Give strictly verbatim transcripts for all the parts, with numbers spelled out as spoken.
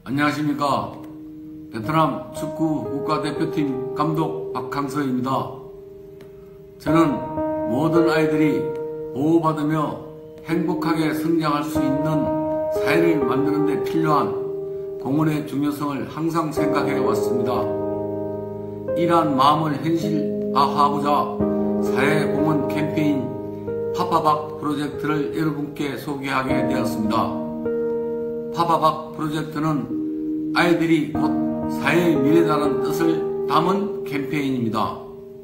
안녕하십니까. 베트남 축구 국가대표팀 감독 박항서입니다. 저는 모든 아이들이 보호받으며 행복하게 성장할 수 있는 사회를 만드는 데 필요한 공헌의 중요성을 항상 생각해 왔습니다. 이러한 마음을 현실화하고자 사회공헌 캠페인 파파박 프로젝트를 여러분께 소개하게 되었습니다. 파파박 프로젝트는 아이들이 곧 사회의 미래라는 뜻을 담은 캠페인입니다.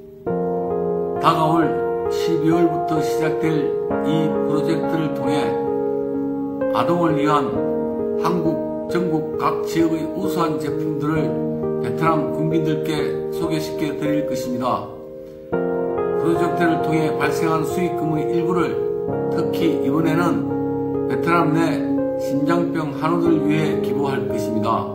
다가올 십이월부터 시작될 이 프로젝트를 통해 아동을 위한 한국 전국 각 지역의 우수한 제품들을 베트남 국민들께 소개시켜 드릴 것입니다. 프로젝트를 통해 발생한 수익금의 일부를 특히 이번에는 베트남 내 심장병 한우들을 위해 기부할 것입니다.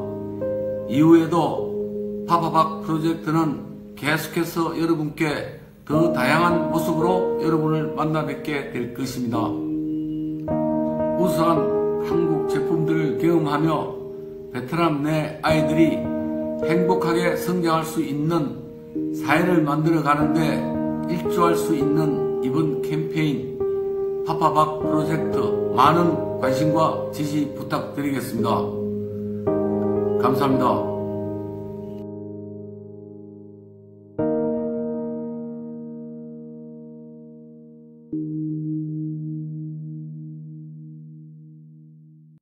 이후에도 파파박 프로젝트는 계속해서 여러분께 더 다양한 모습으로 여러분을 만나 뵙게 될 것입니다. 우수한 한국 제품들을 경험하며 베트남 내 아이들이 행복하게 성장할 수 있는 사회를 만들어 가는데 일조할 수 있는 이번 캠페인 파파박 프로젝트 많은 관심과 지지 부탁드리겠습니다. 감사합니다.